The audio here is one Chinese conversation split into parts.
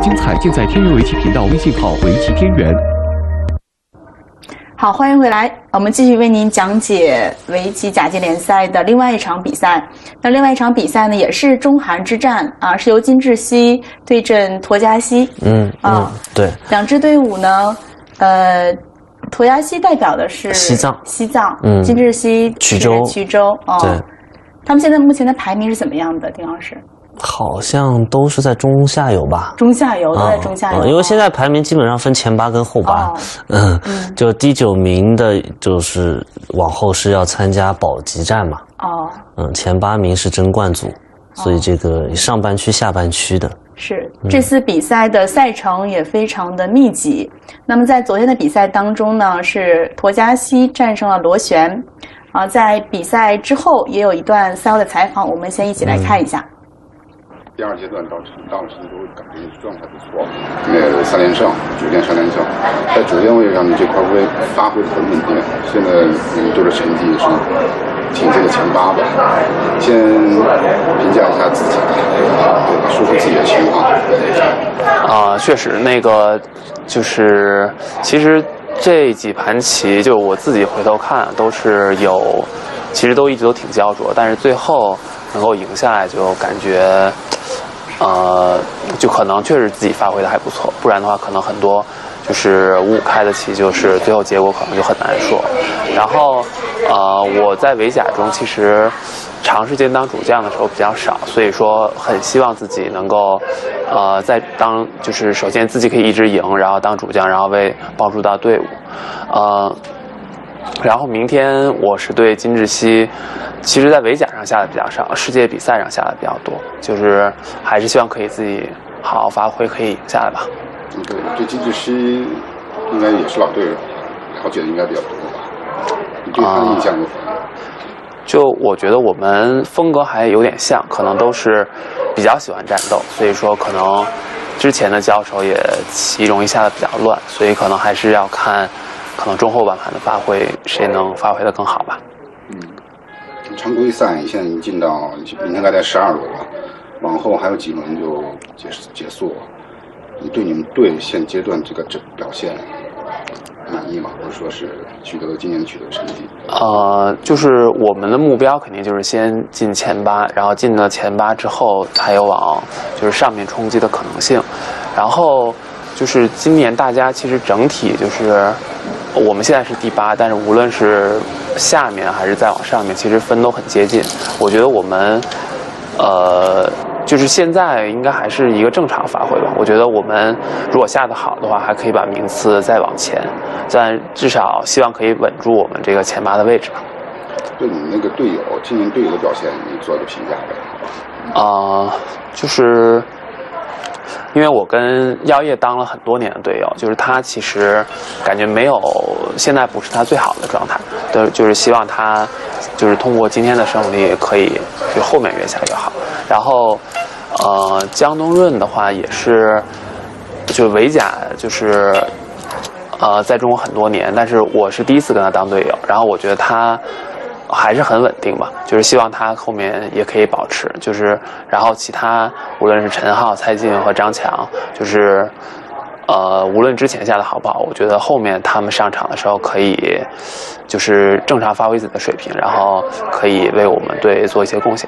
精彩尽在天元围棋频道微信号围棋天元。 好，欢迎回来，我们继续为您讲解围棋甲级联赛的另外一场比赛。那另外一场比赛呢，也是中韩之战啊，是由金智熙对阵沱嘉熙。 对， 两支队伍呢，沱嘉熙代表的是西藏，金智熙衢州， 对， 他们现在目前的排名是怎么样的，丁老师？ 好像都是在中下游吧？ 中下游都在中下游， 因为现在排名基本上分前8跟后8，就第9名的，就是往后是要参加保级战嘛。前8名是争冠组，所以这个上半区、下半区的。 是这次比赛的赛程也非常的密集。那么在昨天的比赛当中呢，是沱嘉熙战胜了螺旋。在比赛之后也有一段赛后的采访，我们先一起来看一下。 第2阶段到成都感觉状态不错，3连胜，9连3连胜，在主线位上你这块会发挥很稳定，现在队的成绩也是挺进了前8的。先评价一下自己，说说自己的情况。 确实那个就是其实这几盘棋就我自己回头看都是其实都一直都挺焦灼，但是最后能够赢下来就感觉。就可能确实自己发挥的还不错，不然的话可能很多就是5-5开的棋，就是最后结果可能就很难说。然后我在围甲中其实长时间当主将的时候比较少，所以说很希望自己能够就是首先自己可以一直赢，然后当主将，然后帮助到队伍。然后明天我是对金智熙，其实在围甲上下的比较少，世界比赛上下的比较多，就是还是希望可以自己好好发挥，可以赢下来吧。 对，对金智熙应该也是老队友，了解的应该比较多吧？你对他的印象如何？ 就我觉得我们风格还有点像，可能都是比较喜欢战斗，所以说可能之前的交手也棋容易下的比较乱，所以可能还是要看。可能中后半盘的发挥，谁能发挥得更好吧？ 常规赛现在已经进到明天大概12轮了，往后还有几轮就结束了。你对你们队现阶段这个表现满意吗？或者说是今年取得成绩？ 就是我们的目标肯定就是先进前8，然后进了前8之后，还有往就是上面冲击的可能性。然后就是今年大家其实整体就是我们现在是第8，但是无论是下面还是再往上面，其实分都很接近。我觉得我们就是现在应该还是一个正常发挥吧。我觉得我们如果下得好的话，还可以把名次再往前，但至少希望可以稳住我们这个前8的位置吧。 对你那个队友，今年队友的表现，你做个评价呗？ 就是因为我跟耀烨当了很多年的队友，就是他其实感觉现在不是他最好的状态，就是希望他就是通过今天的胜利可以就后面越下越好。然后江东润的话也是就围甲就是在中国很多年，但是我是第1次跟他当队友，然后我觉得他还是很稳定吧，就是希望他后面也可以保持，就是然后其他无论是陈浩、蔡进和张强，就是无论之前下的好不好，我觉得后面他们上场的时候可以就是正常发挥自己的水平，然后可以为我们队做一些贡献。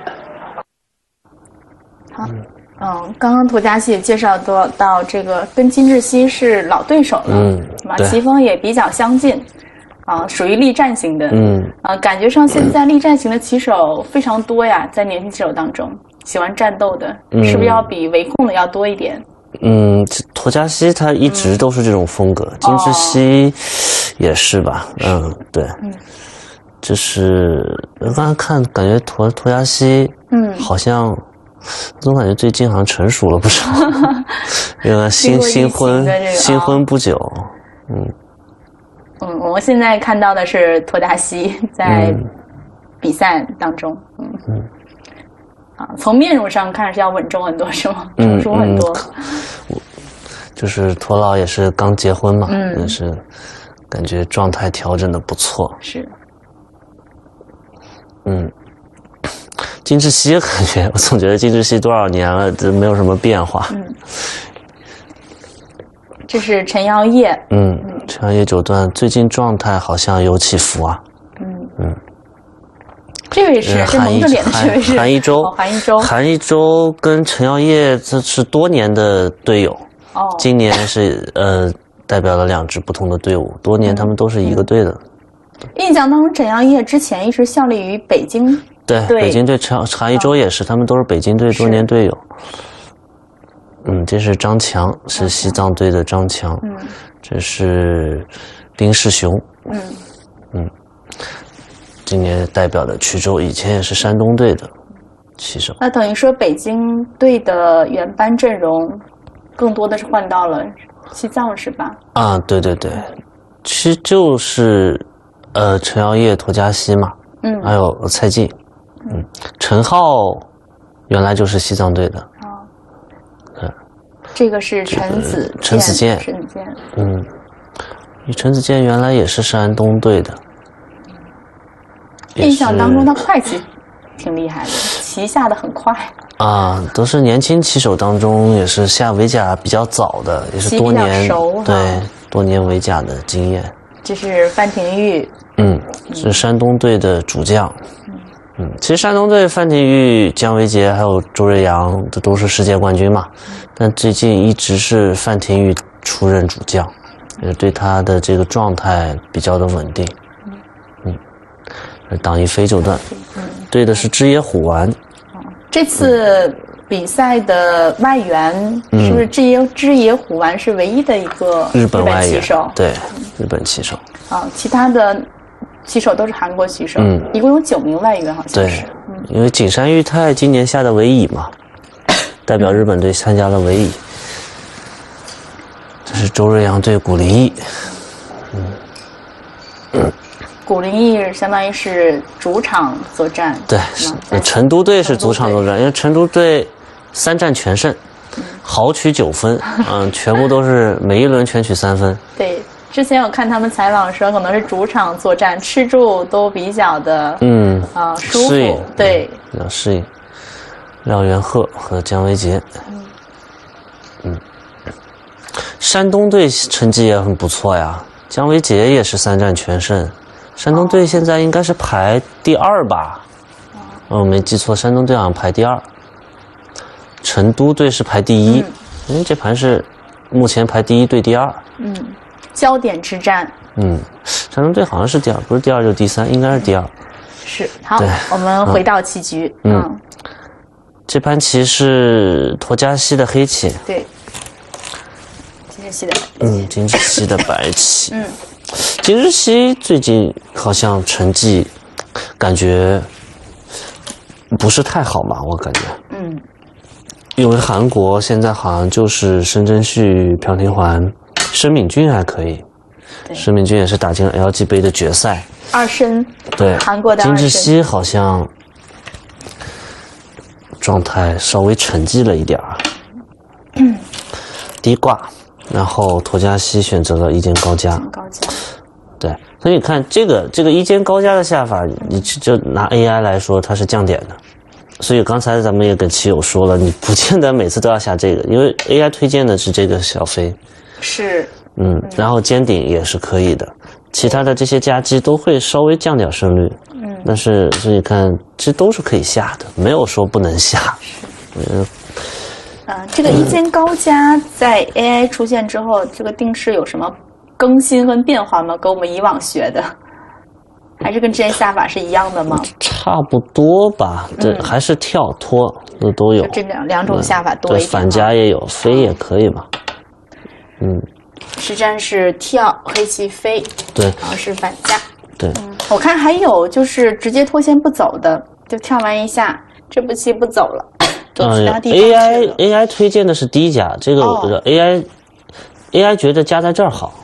好，刚刚沱嘉熙也介绍到这个跟金智熙是老对手了，是吧？棋风也比较相近。属于力战型的，感觉上现在力战型的棋手非常多呀，在年轻棋手当中，喜欢战斗的，是不是要比围控的要多一点？ 沱嘉熙他一直都是这种风格，金智熙也是吧？对，就是刚才看感觉沱嘉熙，好像总感觉最近好像成熟了不少，因为新婚不久， 我们现在看到的是沱嘉熙在比赛当中，从面容上看是要稳重很多，是吗？成熟很多。 就是沱老也是刚结婚嘛，也是感觉状态调整的不错。 是。 金智熙感觉，我总觉得金智熙多少年了都没有什么变化。 这是陈耀烨。 陈耀烨九段最近状态好像有起伏啊。 这位是蒙着脸的这位是韩一舟。韩一舟跟陈耀烨这是多年的队友。今年是代表了2支不同的队伍，多年他们都是一个队的。 印象当中，陈耀烨之前一直效力于北京。 对，北京队韩一舟也是，他们都是北京队多年队友。这是张强，是西藏队的张强。这是丁世雄。今年代表的衢州，以前也是山东队的骑手。 那等于说，北京队的原班阵容更多的是换到了西藏，是吧？啊， 对，其实就是陈耀烨、陀嘉西嘛，还有蔡进，陈浩原来就是西藏队的。 这个是陈子健。 陈子健原来也是山东队的。 印象当中他快骑挺厉害的，骑下的很快啊，都是年轻骑手当中也是下围甲比较早的，也是多年多年围甲的经验。 这是范廷钰， 是山东队的主将。其实山东队范廷钰、姜维杰还有周瑞阳，这都是世界冠军嘛。但最近一直是范廷钰出任主将，也对他的这个状态比较的稳定。党一飞九段，对的是枝野虎丸。 这次比赛的外援是不是枝野虎丸是唯一的一个日本骑手？ 对，日本骑手。 其他的骑手都是韩国骑手。一共有9名外援，好像是。 因为景山裕太今年下的尾乙嘛，代表日本队参加了尾乙。这是周瑞阳对古林毅。 古林毅相当于是主场作战。 对，成都队是主场作战，因为成都队3战全胜，豪取9分，全部都是每一轮全取3分。 对，之前有看他们采访说，可能是主场作战，吃住都比较的舒服，对， 比较适应。廖元鹤和姜维杰，山东队成绩也很不错呀，姜维杰也是3战全胜。山东队现在应该是排第2吧？我没记错，山东队好像排第2。成都队是排第1，因为这盘是目前排第1对第2。 焦点之战。 山东队好像是第2，不是第2就是第3，应该是第2。 是，好，我们回到棋局。 这盘棋是陀嘉西的黑棋。 对。金日熙的。 金日熙的白棋。金日熙最近好像成绩感觉不是太好嘛，我感觉。因为韩国现在好像就是申真旭、朴廷桓、申敏俊还可以，申敏俊也是打进了 LG 杯的决赛。 2申。 对， 韩国的2申。 金日熙好像状态稍微沉寂了一点儿。低挂。然后陀嘉西选择了一间高加。对，所以你看这个一间高加的下法，你就拿 AI 来说，它是降点的。所以刚才咱们也跟棋友说了，你不见得每次都要下这个，因为 AI 推荐的是这个小飞。 是。 然后尖顶也是可以的，其他的这些夹击都会稍微降点胜率。但是所以看这都是可以下的，没有说不能下。 这个一间高加在 AI 出现之后，这个定式有什么更新跟变化吗？跟我们以往学的，还是跟之前下法是一样的吗？ 差不多吧，这还是跳脱都有。 就这两种下法多一点。 对，反夹也有，飞也可以嘛。 实战是跳黑棋飞， 对， 然后是反夹。 对， 我看还有就是直接脱线不走的，就跳完一下，这步棋不走了。 AI 推荐的是低夹，这个我觉得 AI 觉得夹在这儿好。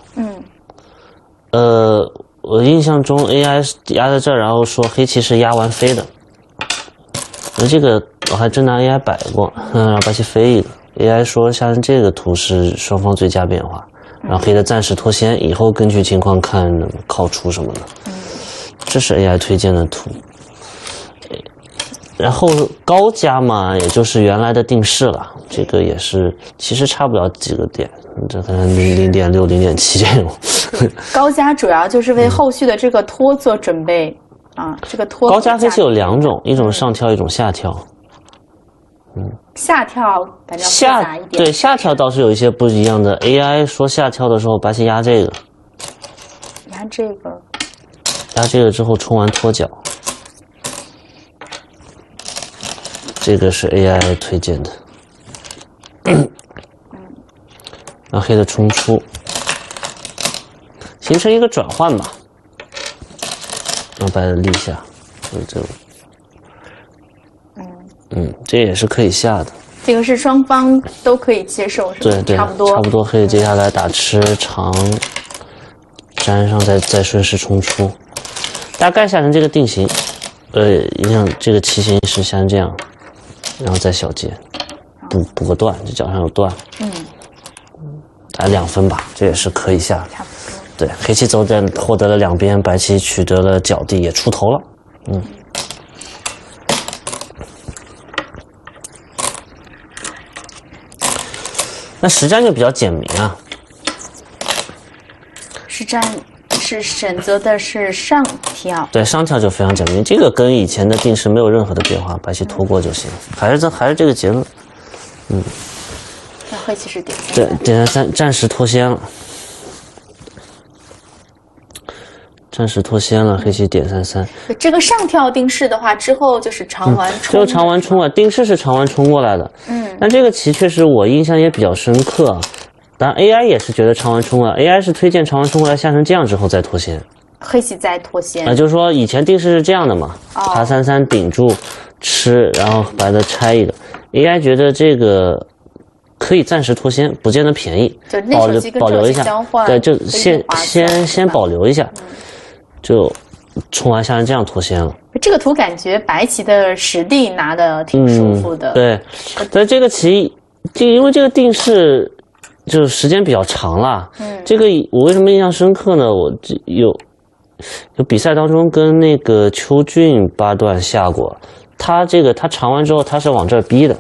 我印象中 AI 压在这儿，然后说黑棋是压完飞的。这个我还真拿 AI 摆过，让白棋飞一个。AI 说像这个图是双方最佳变化，然后黑的暂时脱先，以后根据情况看靠出什么的。这是 AI 推荐的图。 然后高加嘛，也就是原来的定式了，这个也是其实差不了几个点，这可能0.6、0.7这种。 高加主要就是为后续的这个拖做准备啊，这个拖。 高加飞机有2种，一种上跳，一种下跳。 下跳感觉复杂一点。 对，下跳倒是有一些不一样的。AI 说下跳的时候，白棋压这个， 压这个， 压这个之后冲完脱脚。这个是 AI 推荐的，让黑的冲出，形成一个转换吧，让白的立下，就是这种。这也是可以下的。 这个是双方都可以接受，是吧？ 对， 差不多。 差不多可以接下来打吃长，粘上再顺势冲出，大概下成这个定型。影响这个棋形是像这样。然后再小结，补个段，这脚上有段，打2分吧，这也是可以下。 差不多。 对，黑棋走点获得了2边，白棋取得了角地，也出头了。那实战就比较简明啊。 实战是选择的是上跳， 对，上跳就非常简明，这个跟以前的定式没有任何的变化，白棋拖过就行，还是这个结论。 那黑棋是点3， 对，点3暂时脱先了，黑棋点3。 这个上跳定式的话，之后就是长完冲， 就是长完冲啊，定式是长完冲过来的。但这个棋确实我印象也比较深刻。当然 AI 也是觉得长完冲啊 ，AI 是推荐长完冲过来下成这样之后再脱先， 黑棋再脱先。 就是说以前定式是这样的嘛，爬3顶住吃，然后白的拆一个。AI 觉得这个可以暂时脱先，不见得便宜，保留一下，对，就先保留一下，就冲完下成这样脱先了。 这个图感觉白棋的实地拿的挺舒服的。 对，但这个棋就因为这个定式。就是时间比较长了，这个我为什么印象深刻呢？我有比赛当中跟那个邱俊8段下过，他长完之后他是往这儿逼的，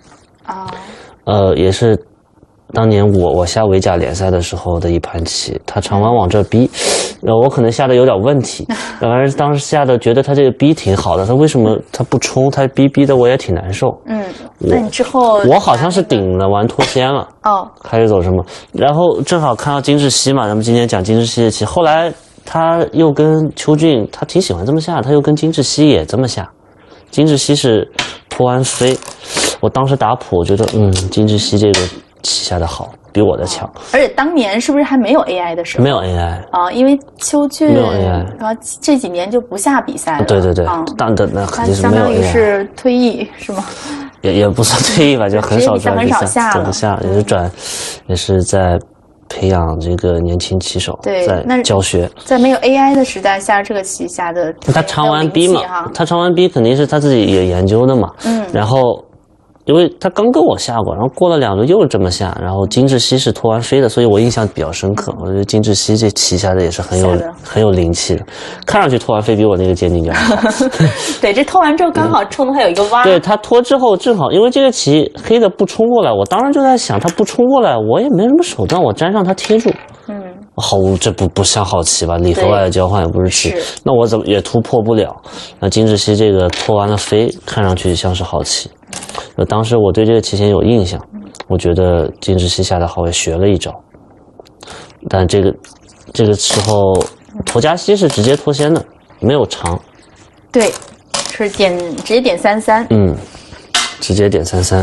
也是当年我下围甲联赛的时候的一盘棋，他长完往这儿逼，我可能下的有点问题，反正当时下的觉得他这个逼挺好的，他为什么他不冲？他逼的我也挺难受。 那你之后我好像是顶了完脱先了，开始走什么，然后正好看到金志熙嘛，咱们今天讲金志熙的棋，后来他又跟邱俊，他挺喜欢这么下，他又跟金志熙也这么下，金志熙是脱完飞，我当时打谱，我觉得金志熙这个棋下的好，比我的强。 而且当年是不是还没有 AI 的时候？ 没有 AI 因为邱俊没有 AI， 然后这几年就不下比赛了。 对，那肯定是没有 AI， 相当于是退役是吗？ 也不算退役吧，就很少转比赛， 下了， 也是在培养这个年轻棋手，在教学。 在没有 AI 的时代下这个棋下的， 他长完逼嘛，他长完逼肯定是他自己也研究的嘛，然后。因为他刚跟我下过，然后过了2轮又是这么下，然后金志熙是脱完飞的，所以我印象比较深刻。我觉得金志熙这棋下的也是很有灵气的，看上去脱完飞比我那个尖顶角好。 对，这脱完之后刚好冲的还有一个弯。 对，他脱之后正好，因为这个棋黑的不冲过来，我当时就在想，他不冲过来，我也没什么手段，我粘上他贴住。这不像好棋吧？里和外的交换也不是棋，那我怎么也突破不了？那金志熙这个脱完了飞，看上去像是好棋。当时我对这个棋形有印象，我觉得金志熙下的好，也学了一招。但这个时候，头加西是直接脱先的，没有长。 对，是直接点33。 直接点33。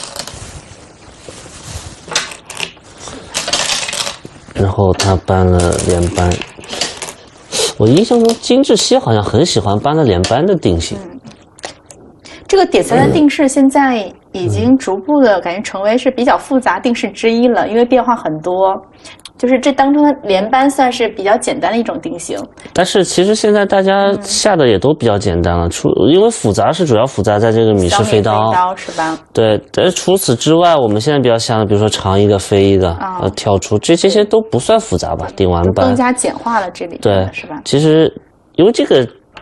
然后他搬了连扳，我印象中金志熙好像很喜欢搬了连扳的定型。 这个点33定式现在已经逐步的感觉成为是比较复杂定式之一了，因为变化很多。就是这当中的连扳算是比较简单的一种定型， 但是其实现在大家下的也都比较简单了，因为复杂是主要复杂在这个米式飞刀是吧？ 对，但是除此之外，我们现在比较下的，比如说长一个飞一个，跳出这些都不算复杂吧？顶完扳更加简化了这里， 对， 是吧？ 其实因为这个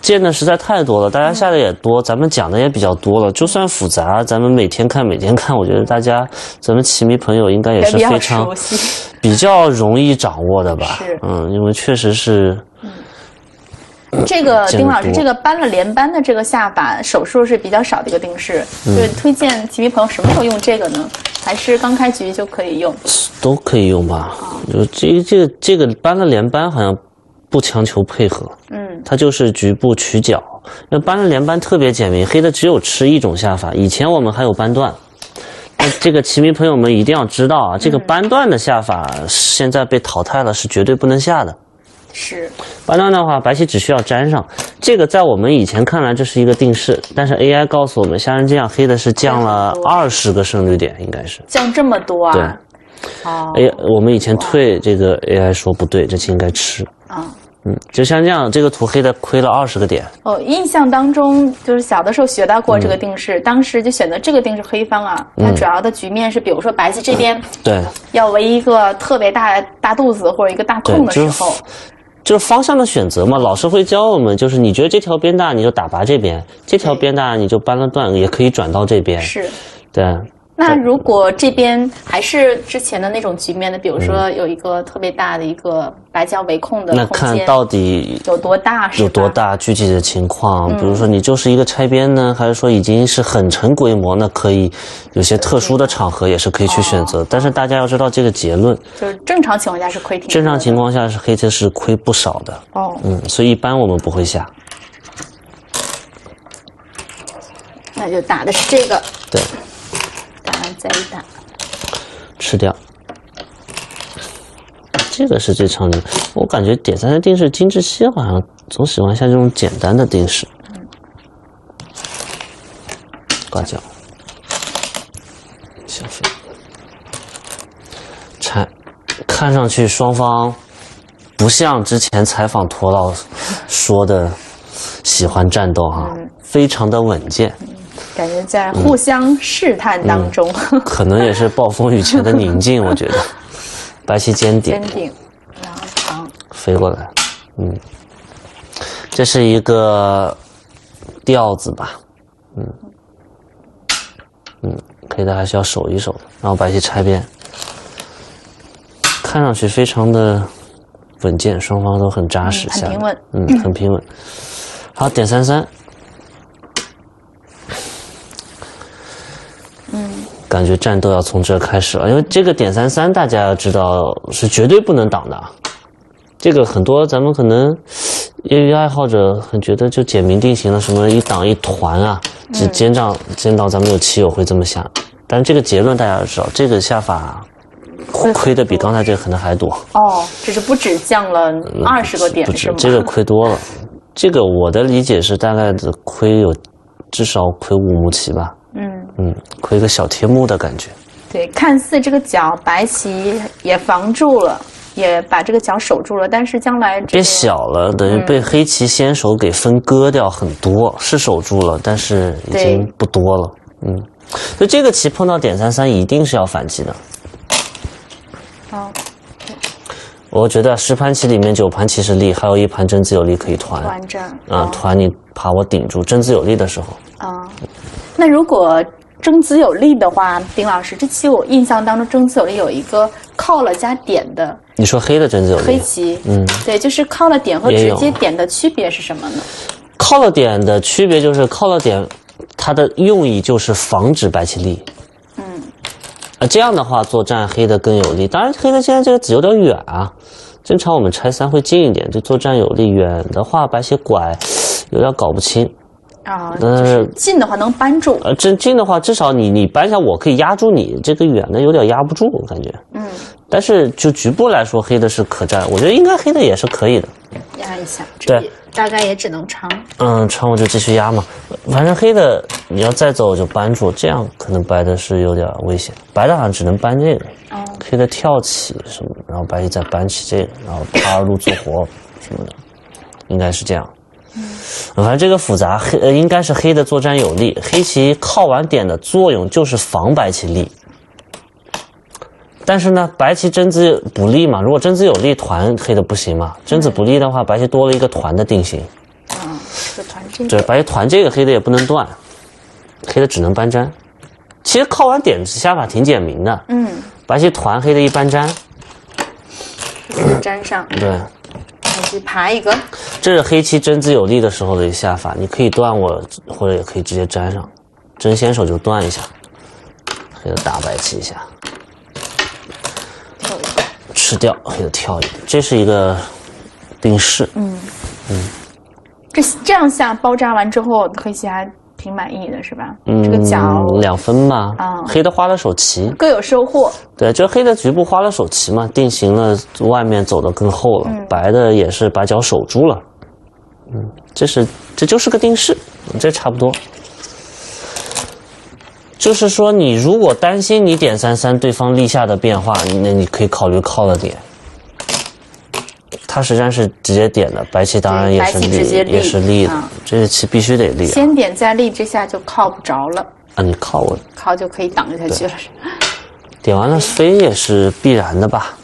见的实在太多了，大家下的也多，咱们讲的也比较多了。就算复杂，咱们每天看，我觉得咱们棋迷朋友应该也是非常比较容易掌握的吧？ 是， 因为确实是。 这个丁老师，这个扳了连扳的这个下法手数是比较少的一个定式，就是推荐棋迷朋友什么时候用这个呢？还是刚开局就可以用？ 都可以用吧。就这个扳了连扳好像不强求配合，它就是局部取角。那扳了连扳特别简明，黑的只有吃一种下法。以前我们还有扳断，那这个棋迷朋友们一定要知道啊，这个扳断的下法现在被淘汰了，是绝对不能下的。 是扳断的话，白棋只需要粘上。这个在我们以前看来这是一个定式，但是 AI 告诉我们，像这样黑的是降了20个胜率点，应该是降这么多啊？ 对。我们以前退这个 AI 说不对，这棋应该吃。就像这样，这个图黑的亏了20个点。 印象当中就是小的时候学到过这个定式，当时就选择这个定式黑方啊。它主要的局面是，比如说白棋这边对要围一个特别大肚子或者一个大空的时候。 就是方向的选择嘛，老师会教我们，就是你觉得这条边大，你就打拔这边；这条边大，你就扳了断，也可以转到这边。 是， 对。 那如果这边还是之前的那种局面的，比如说有一个特别大的一个白棋围控的空间， 那看到底有多大， 有多大具体的情况，比如说你就是一个拆边呢，还是说已经是很成规模，那可以有些特殊的场合也是可以去选择。但是大家要知道这个结论， 就是正常情况下是亏挺多的， 正常情况下是黑棋是亏不少的。所以一般我们不会下。 那就打的是这个， 对。 打完再一打， 吃掉。这个是最常见，我感觉点3定式金志熙好像总喜欢下这种简单的定式。挂角，小飞，拆，看上去双方不像之前采访驼老说的喜欢战斗哈，非常的稳健。 感觉在互相试探当中， 可能也是暴风雨前的宁静，我觉得。白棋尖顶， 然后长飞过来，这是一个调子吧，黑的还是要守一守，然后白棋拆边，看上去非常的稳健，双方都很扎实， 很平稳， 很平稳。好，点33。感觉战斗要从这开始了，因为这个点33大家要知道是绝对不能挡的。这个很多咱们可能业余爱好者很觉得就简明定型了，什么一挡一团啊，只尖到咱们有棋友会这么下，但是这个结论大家要知道，这个下法亏的比刚才这个可能还多。 这是不止降了20个点，是吗？ 这个亏多了。这个我的理解是大概的亏有至少亏5目棋吧。亏个小贴目的感觉。 对，看似这个角白棋也防住了，也把这个角守住了，但是将来变小了，等于被黑棋先手给分割掉很多，是守住了，但是已经不多了。所以这个棋碰到点33一定是要反击的。我觉得10盘棋里面9盘棋是力，还有1盘真子有力可以团。团你怕我顶住，真子有力的时候。 那如果争子有力的话，丁老师，这棋我印象当中争子有力有一个靠了加点的。 你说黑的争子有力？ 黑棋，对，就是靠了点和直接点的区别是什么呢？ 靠了点的区别就是靠了点，它的用意就是防止白棋力。这样的话作战黑的更有利。当然黑的现在这个子有点远啊，正常我们拆3会近一点，就作战有利。远的话白棋拐有点搞不清。 就是近的话能扳住。 近的话，至少你扳下，我可以压住你。这个远的有点压不住，我感觉。但是就局部来说，黑的是可战，我觉得应该黑的也是可以的。 压一下， 对， 大概也只能长。 长我就继续压嘛。反正黑的你要再走就扳住，这样可能白的是有点危险。白的好像只能扳这个，黑的跳起什么，然后白棋再扳起这个，然后爬2路做活什么的，应该是这样。反正这个复杂，应该是黑的作战有利，黑棋靠完点的作用就是防白棋力。但是呢，白棋真子不利嘛，如果真子有利团黑的不行嘛，真子不利的话，白棋多了一个团的定型。 对，白棋团这个黑的也不能断，黑的只能搬粘。其实靠完点子下法挺简明的，白棋团黑的一搬粘， 粘上， 对， 白棋爬一个， 这是黑棋真子有力的时候的一个下法，你可以断我，或者也可以直接粘上，真先手就断一下，黑的打白棋一下，吃掉黑的跳一个，这是一个定式， 这样下包扎完之后，黑棋还挺满意的是吧？这个角 2分吧，黑的花了手棋， 各有收获。 对，就黑的局部花了手棋嘛，定型了外面走得更厚了，白的也是把角守住了，这就是个定式，这差不多。就是说，你如果担心你点33对方立下的变化，那你可以考虑靠了点。它实际上是直接点的，白棋当然也是立的，这个棋必须得立。 先点再立，这下就靠不着了。 啊，你靠我， 靠就可以挡下去了。 点完了飞也是必然的吧？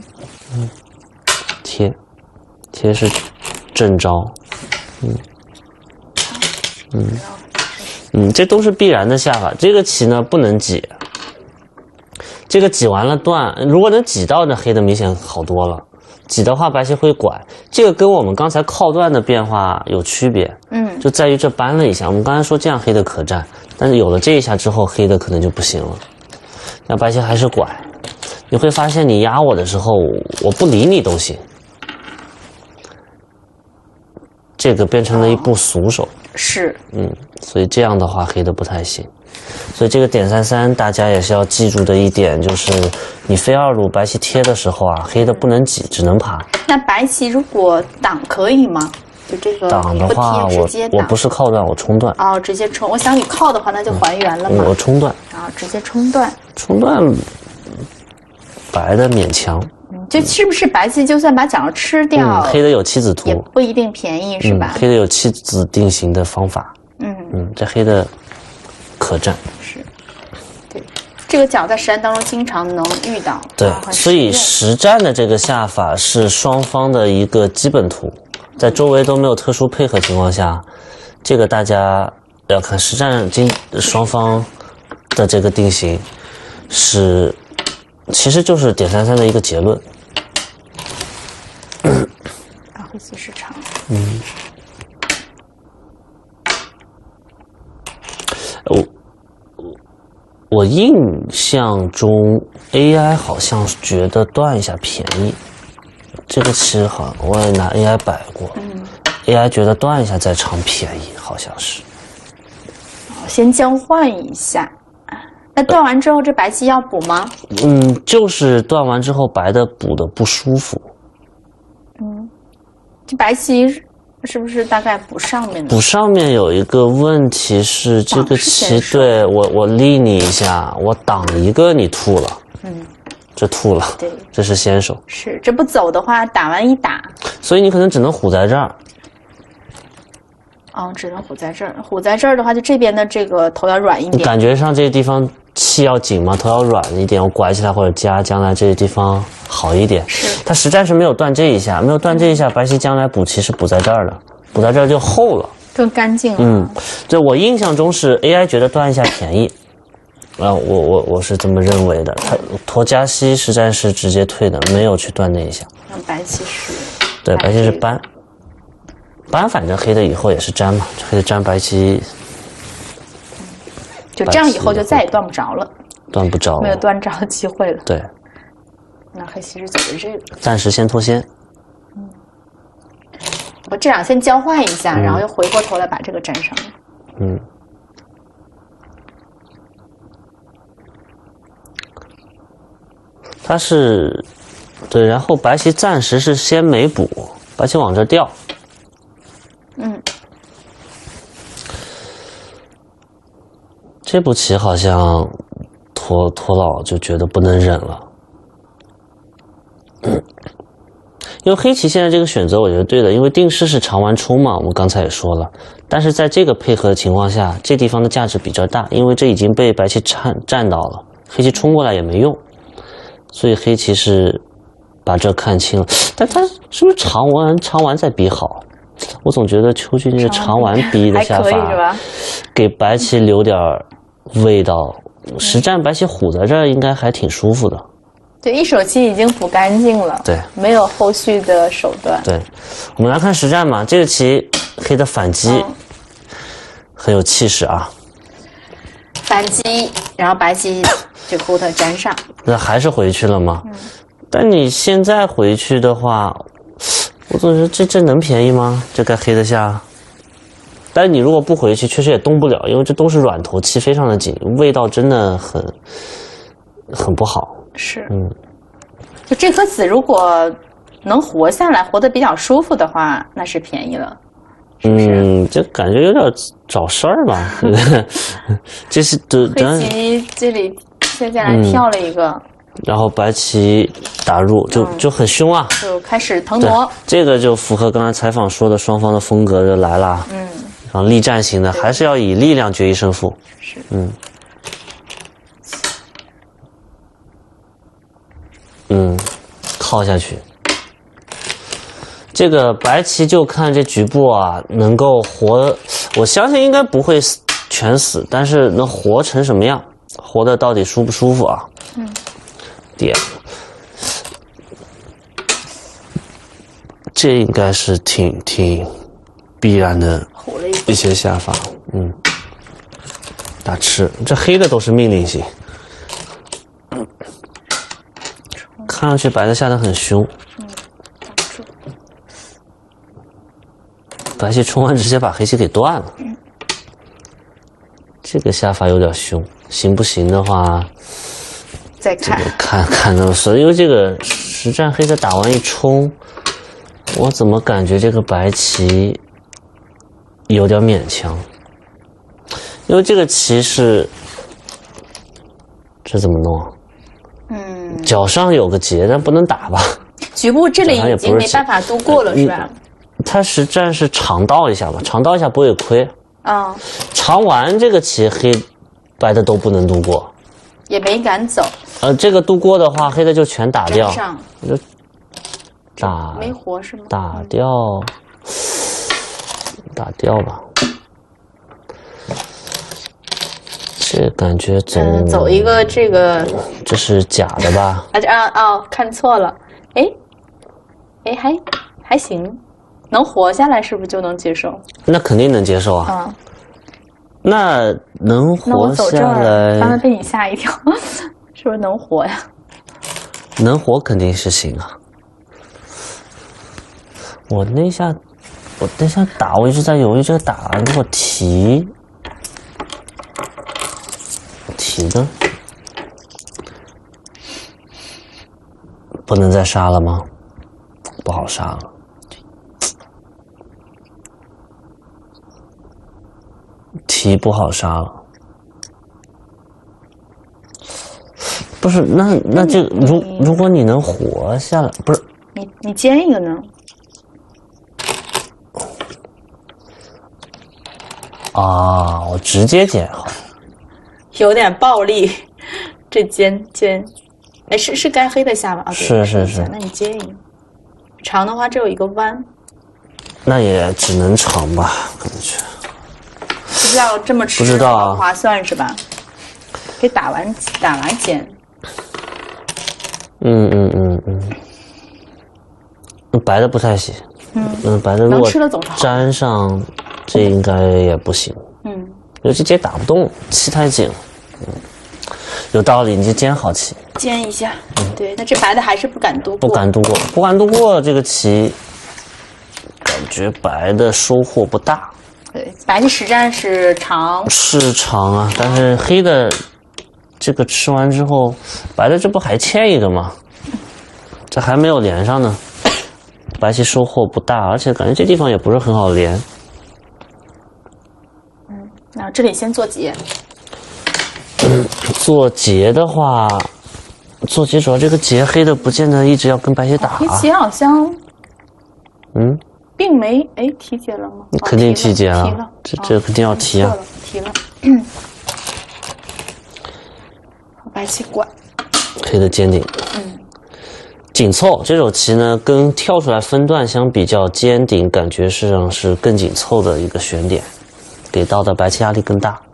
贴是正招，这都是必然的下法。这个棋呢不能挤，这个挤完了断，如果能挤到，那黑的明显好多了。挤的话，白棋会拐，这个跟我们刚才靠断的变化有区别，就在于这搬了一下。我们刚才说这样黑的可占，但是有了这一下之后，黑的可能就不行了。那白棋还是拐，你会发现你压我的时候，我不理你都行。这个变成了一步俗手， 是， 所以这样的话黑的不太行。所以这个点33大家也是要记住的一点，就是你飞2路白棋贴的时候啊，黑的不能挤，只能爬。 那白棋如果挡可以吗？就这个挡的话，我不是靠断，我冲断。 哦，直接冲。我想你靠的话，那就还原了嘛。 我冲断。 啊，直接冲断。 冲断，白的勉强。 就是不是白棋就算把角吃掉， 黑的有妻子图， 也不一定便宜，是吧？ 黑的有妻子定型的方法。这黑的可占。 是，对，这个角在实战当中经常能遇到。 对，所以实战的这个下法是双方的一个基本图，在周围都没有特殊配合情况下，这个大家要看实战双方的这个定型是，其实就是点33的一个结论。 黑棋是长。 我印象中 AI 好像觉得断一下便宜，这个棋好像我也拿 AI 摆过，AI 觉得断一下再长便宜，好像是。 先交换一下，那断完之后这白棋要补吗？ 就是断完之后白的补的不舒服。 这白棋是不是大概补上面的？ 补上面有一个问题是，这个棋对我立你一下，我挡一个你吐了，这吐了， 对， 这是先手。 是，这不走的话，打完一打， 所以你可能只能虎在这儿。 只能虎在这儿。虎在这儿的话，就这边的这个头要软一点。 感觉上这个地方气要紧嘛，头要软一点，我拐起来或者夹，将来这个地方好一点。 是， 它实战是没有断这一下，没有断这一下，白棋将来补棋是补在这儿的，补在这儿就厚了， 更干净了。 这我印象中是 AI 觉得断一下便宜，我是这么认为的。他陀加西实战是直接退的，没有去断那一下。 让白棋是， 对，白棋是搬，反正黑的以后也是粘嘛，黑的粘白棋。 就这样以后就再也断不着了， 断不着， 没有断着的机会了。 对， 那黑棋是走的这个， 暂时先脱先。 我这样先交换一下，然后又回过头来把这个粘上。 它是对，然后白棋暂时是先没补，白棋往这掉。这步棋好像陀老就觉得不能忍了，因为黑棋现在这个选择我觉得对的，因为定式是长完冲嘛，我们刚才也说了，但是在这个配合的情况下，这地方的价值比较大，因为这已经被白棋占到了，黑棋冲过来也没用，所以黑棋是把这看清了，但他是不是长完再比好？ 我总觉得秋俊这个长丸逼的下法，给白棋留点味道。实战白棋虎在这儿应该还挺舒服的。 对，一手棋已经补干净了， 对， 没有后续的手段。 对，我们来看实战嘛，这个棋黑的反击很有气势啊。 反击，然后白棋这个胡特粘上， 那还是回去了吗？但你现在回去的话，我总觉得这能便宜吗？这该黑的下。但你如果不回去，确实也动不了，因为这都是软头气，非常的紧，味道真的很不好。 是，就这颗子如果能活下来，活得比较舒服的话，那是便宜了。 这感觉有点找事儿吧？这是黑棋这里接下来跳了一个， 然后白棋打入，就很凶啊， 就开始腾挪。 这个就符合刚才采访说的双方的风格就来了。然后力战型的还是要以力量决一胜负。 是， 靠下去。这个白棋就看这局部啊，能够活，我相信应该不会全死，但是能活成什么样，活的到底舒不舒服啊？点，这应该是挺必然的一些下法。打吃，这黑的都是命令型，看上去白的下得很凶。白棋冲完直接把黑棋给断了，这个下法有点凶，行不行的话， 再看看怎么说。因为这个实战黑的打完一冲，我怎么感觉这个白棋有点勉强，因为这个棋是这怎么弄？脚上有个结，但不能打吧？ 局部这里已经没办法度过了，是吧？ 他实战是长倒一下吧，长倒一下不会亏。长完这个棋白的都不能度过， 也没敢走。 这个度过的话，黑的就全打掉。就打没活是吗？ 打掉吧。这感觉走一个这个， 这是假的吧？ 看错了。还行。能活下来是不是就能接受？ 那肯定能接受啊。那能活下来， 刚才被你吓一跳，是不是能活呀？ 能活肯定是行啊。我那下打，我一直在犹豫这个打，如果提呢？不能再杀了吗？不好杀了。提不好杀了，不是？那这如果你能活下来，不是？ 你煎一个呢？ 我直接煎好， 有点暴力，这煎，是该黑的下吧？ 是， 那你煎一个，长的话只有一个弯， 那也只能长吧，感觉。 不知道这么吃不知道划算是吧？可以打完煎。 白的不太行。白的如果粘上，这应该也不行。尤其这打不动，棋太紧了。有道理，你就煎好棋。 煎一下。对，那这白的还是不敢度过。 不敢度过这个棋，感觉白的收获不大。 对，白的实战是长啊，但是黑的这个吃完之后，白的这不还欠一个吗？这还没有连上呢，白棋收获不大，而且感觉这地方也不是很好连。 那这里先做结。 做结的话，主要这个结黑的不见得一直要跟白棋打。 黑棋好像，并没提结了吗？ 肯定提结了，这肯定要提啊！ 提了，白棋管， 黑的尖顶， 紧凑。这手棋呢，跟跳出来分段相比较，尖顶感觉上是更紧凑的一个选点，给到的白棋压力更大。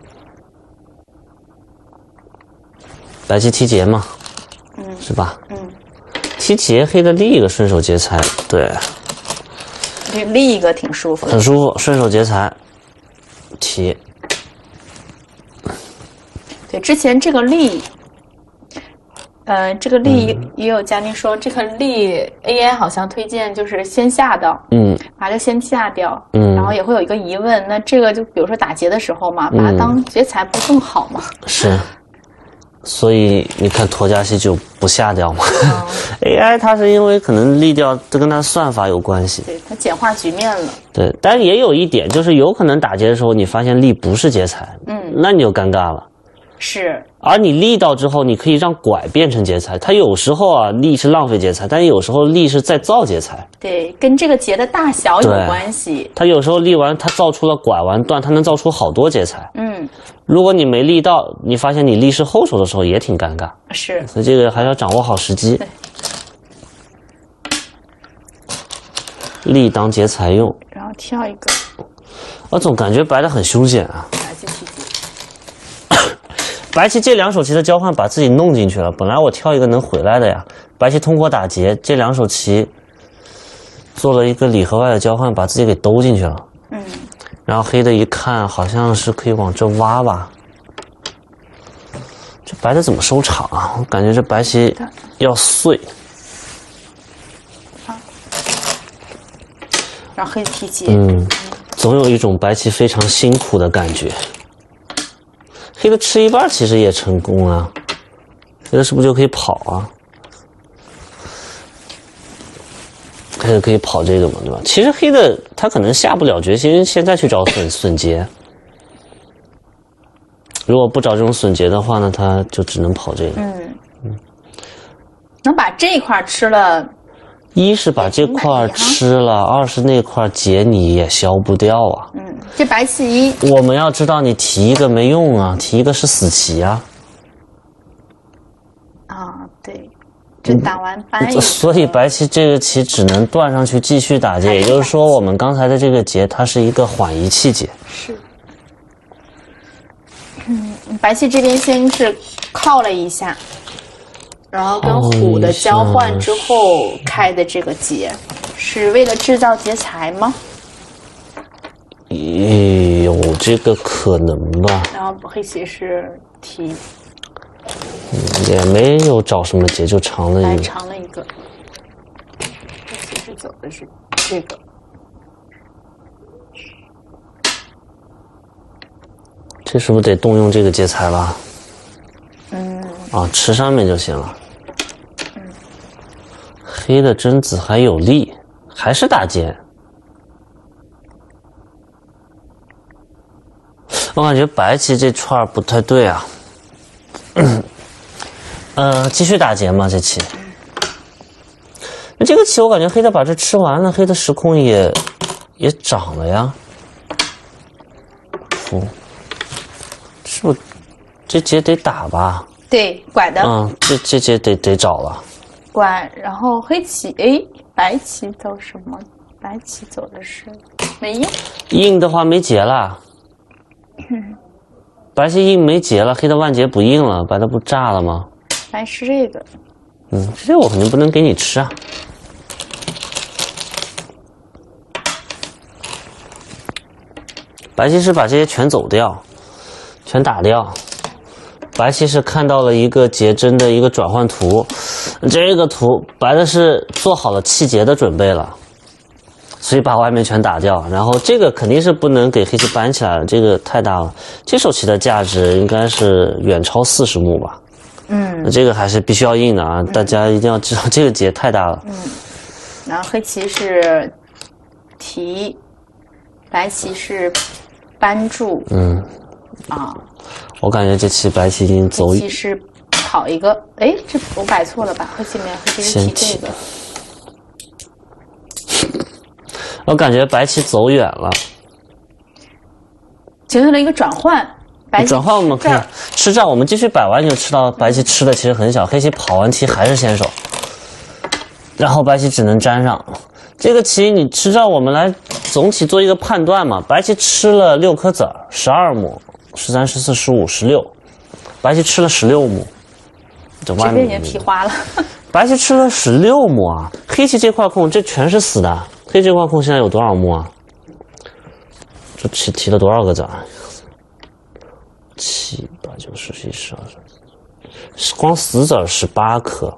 白棋踢劫嘛，是吧？踢劫，黑的立一个顺手劫财，对， 立一个挺舒服的， 很舒服，顺手劫财，提。 对，之前这个立。这个立也有嘉宾说，这个立 AI 好像推荐就是先下掉，把它先下掉，然后也会有一个疑问，那这个就比如说打劫的时候嘛，把它当劫财不更好吗？ 是，所以你看沱嘉希就不下掉嘛。AI 它是因为可能立掉，这跟它算法有关系， 对，它简化局面了。 对，但也有一点就是有可能打劫的时候你发现立不是劫财，那你就尴尬了。 是， 而你立到之后，你可以让拐变成劫财。它有时候啊，立是浪费劫财，但有时候立是在造劫财。 对，跟这个劫的大小有关系。 它有时候立完，它造出了拐完段，它能造出好多劫财。如果你没立到，你发现你立是后手的时候也挺尴尬。 是， 所以这个还是要掌握好时机。立当劫财用， 然后跳一个。 我总感觉白的很凶险啊。 白棋踢劫。 白棋这两手棋的交换把自己弄进去了，本来我跳一个能回来的呀。白棋通过打劫，这两手棋做了一个里和外的交换，把自己给兜进去了。然后黑的一看，好像是可以往这挖吧。这白的怎么收场啊？我感觉这白棋要碎。 让黑踢劫。 总有一种白棋非常辛苦的感觉。黑的吃一半其实也成功啊，黑的是不是就可以跑啊？黑的可以跑这个嘛，对吧？其实黑的他可能下不了决心，现在去找损劫。如果不找这种损劫的话呢，他就只能跑这个。 能把这一块吃了， 一是把这块吃了，二是那块劫你也消不掉啊。 这白棋我们要知道，你提一个没用啊，提一个是死棋啊。 对，这打完搬一个。 所以白棋这个棋只能断上去继续打劫，也就是说，我们刚才的这个劫它是一个缓一气劫。 是。白棋这边先是靠了一下，然后跟虎的交换之后开的这个劫，是为了制造劫财吗？ 有这个可能吧。 然后黑棋是提， 也没有找什么劫，就长了一个。 长了一个。黑棋是走的是这个。 这是不是得动用这个劫财了？吃上面就行了。黑的真子还有力，还是打劫。我感觉白棋这串不太对啊。继续打劫嘛，这棋。那这个棋我感觉黑的把这吃完了，黑的时空也涨了呀。是不是这劫得打吧？对， 拐的。 这劫得找了。 拐，然后黑棋，白棋走什么？白棋走的是没应。 应的话没劫了。白棋应没劫了，黑的万劫不应了，白的不炸了吗？ 白吃这个。 这我肯定不能给你吃啊。白棋是把这些全走掉，全打掉。白棋是看到了一个劫真的一个转换图，这个图白的是做好了弃劫的准备了，所以把外面全打掉。然后这个肯定是不能给黑棋搬起来了，这个太大了。这手棋的价值应该是远超40目吧。这个还是必须要应的啊！大家一定要知道这个劫太大了。 然后黑棋是提，白棋是扳住。 我感觉这棋白棋已经走。 黑棋是跑一个，这我摆错了吧？黑棋没有，黑棋是提这个。 我感觉白棋走远了， 形成了一个转换。 转换我们可以吃这儿，我们继续摆完就吃到白棋吃的其实很小，黑棋跑完棋还是先手。 然后白棋只能粘上。这个棋你吃照我们来总体做一个判断嘛，白棋吃了6颗子儿，12目，13、14、15、16，白棋吃了16目，这外面已经提花了。 白棋吃了16目啊，黑棋这块空这全是死的，黑这块空现在有多少目啊？这提了多少个子啊？7、8、9、10、11、12，光死子儿18颗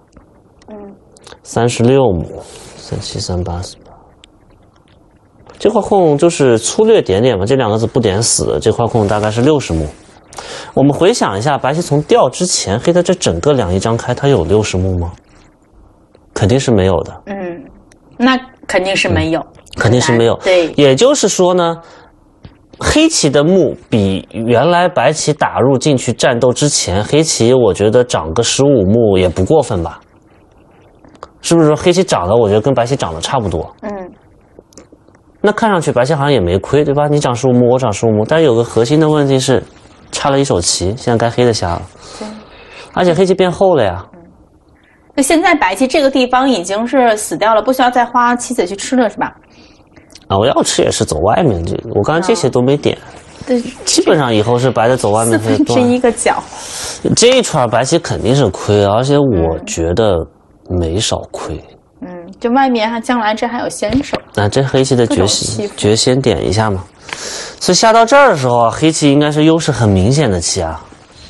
，36目，37、38、48。这块空就是粗略点点嘛，这2个字不点死，这块空大概是60目。我们回想一下，白棋从掉之前，黑的这整个两翼张开，它有60目吗？肯定是没有的。 那肯定是没有， 肯定是没有。 对， 也就是说呢，黑棋的目比原来白棋打入进去战斗之前，黑棋我觉得涨个15目也不过分吧？是不是说黑棋涨了，我觉得跟白棋涨的差不多？那看上去白棋好像也没亏，对吧？你涨15目，我涨15目，但是有个核心的问题是，差了一手棋，现在该黑的下了，而且黑棋变厚了呀。 那现在白棋这个地方已经是死掉了，不需要再花棋子去吃了，是吧？ 啊，我要吃也是走外面这个，我刚才这些都没点。 对， 基本上以后是白的走外面 1/4个角。 这一串白棋肯定是亏，而且我觉得没少亏。 就外面它将来这还有先手。 那这黑棋的绝先点一下嘛。所以下到这儿的时候，黑棋应该是优势很明显的棋啊。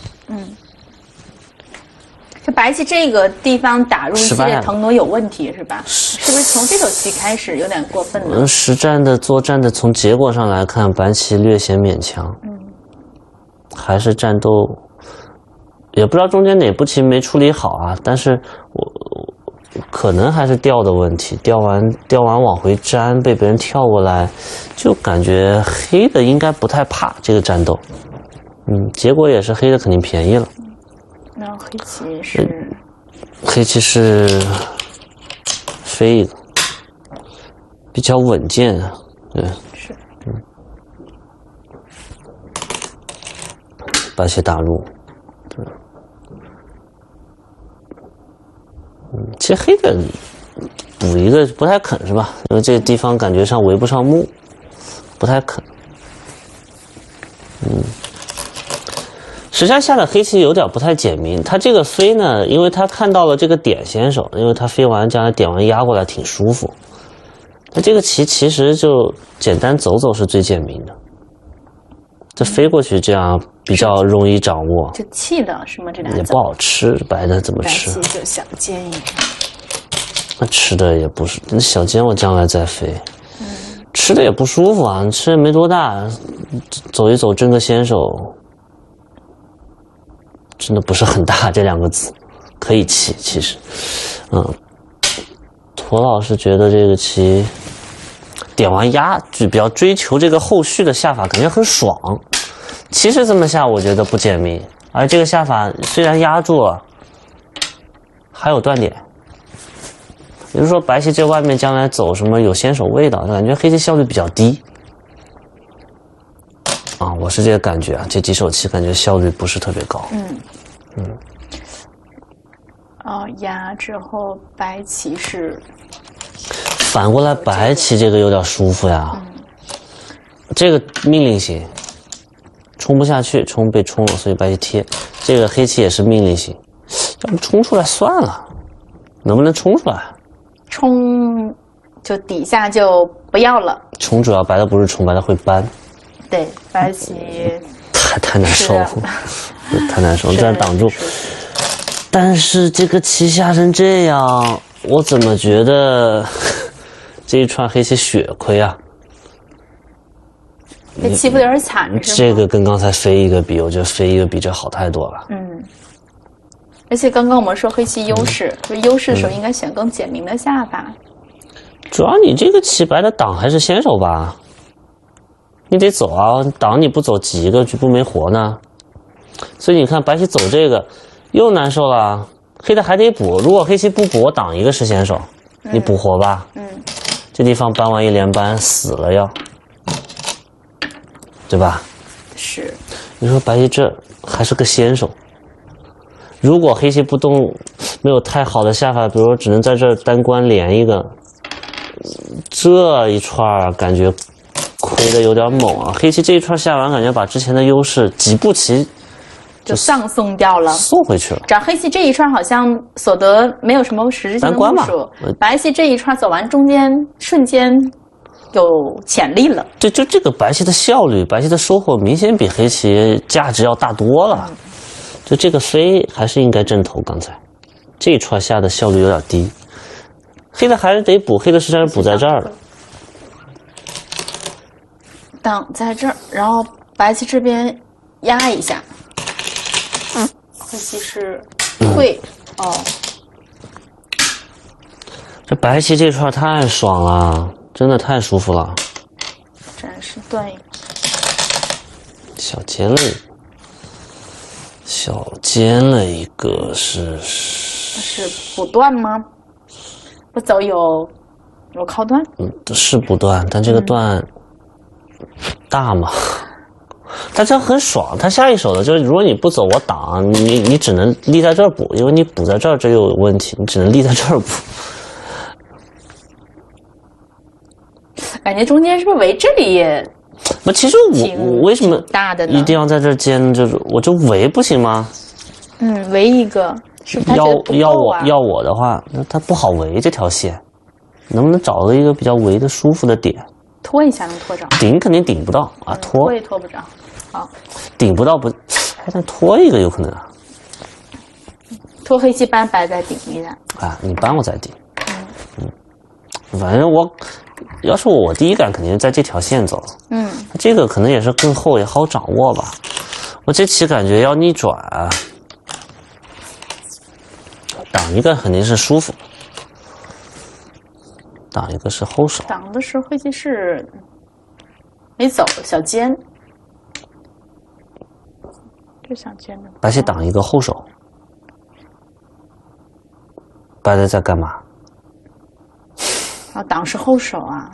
这白棋这个地方打入一系列腾挪有问题是吧？是不是从这手棋开始有点过分呢？ 实战的作战的从结果上来看，白棋略显勉强。还是战斗，也不知道中间哪步棋没处理好啊。但是我可能还是掉的问题，掉完往回粘，被别人跳过来，就感觉黑的应该不太怕这个战斗。结果也是黑的肯定便宜了。 那黑棋是飞一个，比较稳健啊。对， 是。 白棋打入，对。其实黑的补一个不太肯是吧？因为这个地方感觉上围不上目，不太肯。实际上下的黑棋有点不太简明，他这个飞呢，因为他看到了这个点先手，因为他飞完将来点完压过来挺舒服。那这个棋其实就简单走走是最简明的，这飞过去这样比较容易掌握。 这气的是吗？这俩也不好吃，白的怎么吃？ 白棋就小尖一点。 那吃的也不是，那小尖我将来再飞。吃的也不舒服啊，你吃也没多大，走一走争个先手。真的不是很大，这2个字可以弃。其实，驼老师觉得这个棋点完压就比较追求这个后续的下法，感觉很爽。其实这么下我觉得不简明，而这个下法虽然压住了，还有断点。也就是说，白棋这外面将来走什么有先手味道，感觉黑棋效率比较低。我是这个感觉啊，这几手棋感觉效率不是特别高。 压之后白棋是反过来，白棋这个有点舒服呀。这个命令型，冲不下去，被冲了，所以白棋贴。这个黑棋也是命令型，要不冲出来算了，能不能冲出来？ 冲就底下就不要了。 冲主要白的不是冲，白的会搬。 对，白棋太难受了，太难受了，这样挡住。但是这个棋下成这样，我怎么觉得这一串黑棋血亏啊？ 这棋不有点惨是吗？ 这个跟刚才飞一个比，我觉得飞一个比这好太多了。 而且刚刚我们说黑棋优势，就优势的时候应该选更简明的下法。 主要你这个棋白的挡还是先手吧？你得走啊，挡你不走几个局部没活呢。所以你看白棋走这个又难受了，黑的还得补。如果黑棋不补，我挡一个是先手，你补活吧。这地方搬完一连搬死了要，对吧？ 是。 你说白棋这还是个先手， 如果黑棋不动，没有太好的下法，比如说只能在这儿单关连一个，这一串感觉亏的有点猛啊。黑棋这一串下完，感觉把之前的优势几步棋就葬送掉了， 送回去了。 这黑棋这一串好像所得没有什么实质性的部署，白棋这一串走完中间瞬间有潜力了。 就这个白棋的效率，白棋的收获明显比黑棋价值要大多了。就这个飞还是应该正头，刚才这一串下的效率有点低，黑的还是得补，黑的实际上是补在这儿了， 挡在这儿，然后白棋这边压一下，黑棋是会哦。 这白棋这串太爽了，真的太舒服了。 暂时断一个， 小尖了一个，小尖了一个是补断吗？不走有靠断？ 是补断，但这个断大吗？他这样很爽，他下一手的就是如果你不走我挡，你只能立在这儿补，因为你补在这儿这又有问题，你只能立在这儿补。 感觉中间是不是围这里也？ 那其实我为什么大的一定要在这儿尖？就是我就围不行吗？ 围一个是不是他觉得不够啊？ 要我的话，那他不好围这条线，能不能找到一个比较围的舒服的点？ 拖一下能拖着？ 顶肯定顶不到啊， 拖也拖不着。好， 顶不到不，但拖一个有可能啊。 拖黑棋搬白再顶一下。 啊，你搬我再顶。反正要是我第一感肯定是在这条线走。这个可能也是更厚也好掌握吧。我这棋感觉要逆转，挡一个肯定是舒服，挡一个是后手。 挡的时候黑棋是没走小尖，这小尖的。 白棋挡一个后手，白的在干嘛？ 啊，挡是后手啊。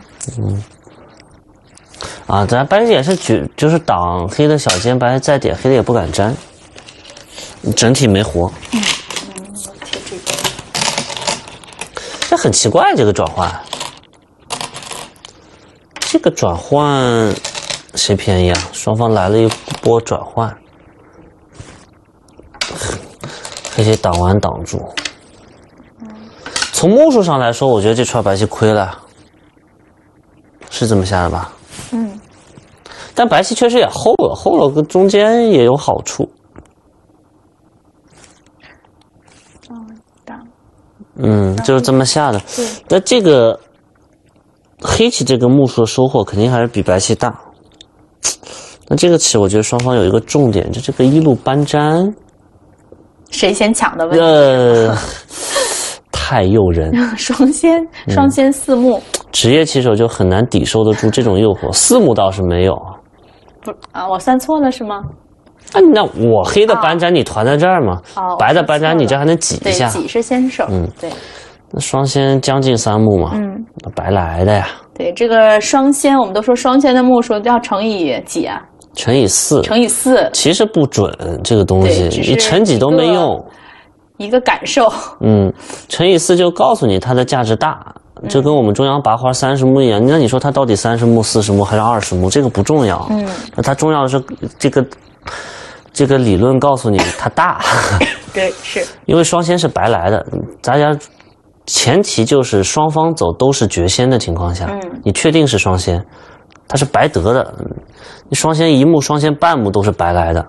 咱白棋也是就是挡黑的小尖，白棋再点，黑的也不敢粘，整体没活。 我贴这个。 这很奇怪，这个转换。这个转换谁便宜啊？双方来了一波转换，黑棋挡完挡住。从目数上来说，我觉得这串白棋亏了，是这么下的吧？但白棋确实也厚了，跟中间也有好处。就是这么下的。那这个黑棋这个目数的收获肯定还是比白棋大。那这个棋我觉得双方有一个重点，就这个一路搬粘， 谁先抢的问题。 太诱人。 双先四目， 职业棋手就很难抵受得住这种诱惑。四目倒是没有。 不啊，我算错了是吗？ 那我黑的搬粘你团在这儿嘛，白的搬粘你这还能挤一下。 对，挤是先手。对。 那双先将近3目嘛，白来的呀。 对，这个双先我们都说双先的目数要乘以几啊？ 乘以4。 乘以4。 其实不准这个东西，你乘几都没用。 一个感受。 乘以4就告诉你它的价值大，就跟我们中央拔花30目一样。那你说它到底30目、40目还是20目？这个不重要。那它重要的是这个理论告诉你它大。 对，是因为双先是白来的，大家前提就是双方走都是绝先的情况下，你确定是双先，它是白得的。你双先1目、双先半目都是白来的。